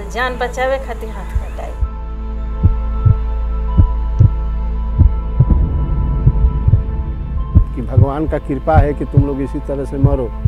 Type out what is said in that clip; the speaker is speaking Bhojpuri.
जान बचावे खातिर हाथ कटाई। कि भगवान का कृपा है कि तुम लोग इसी तरह से मरो।